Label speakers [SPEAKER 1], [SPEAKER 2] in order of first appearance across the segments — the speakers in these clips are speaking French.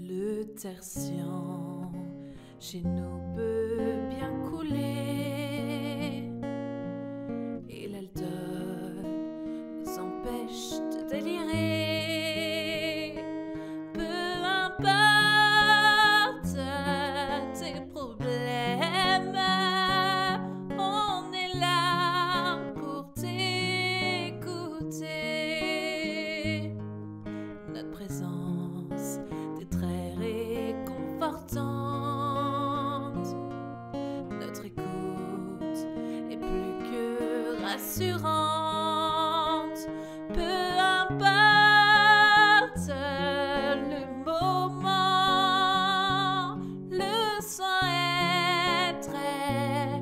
[SPEAKER 1] Le tertian chez nous peut bien couler et l'alcool nous empêche de délirer. Peu importe tes problèmes, on est là pour t'écouter. Notre présence est très réconfortante. Notre écoute est plus que rassurante. Peu importe le moment, le soin est très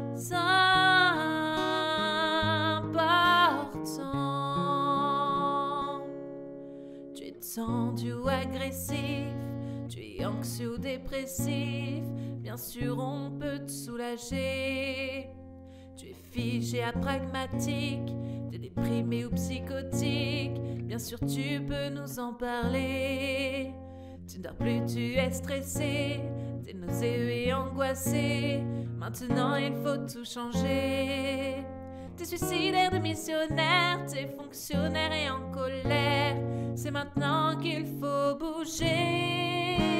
[SPEAKER 1] important. Tu es tendu ou agressif, tu es anxieux ou dépressif, bien sûr on peut te soulager. Tu es figé à pragmatique, t'es déprimé ou psychotique, bien sûr tu peux nous en parler. Tu ne dors plus, tu es stressé, t'es nauséeux et angoissé, maintenant il faut tout changer. T'es suicidaire, démissionnaire, t'es fonctionnaire et en colère, c'est maintenant qu'il faut bouger.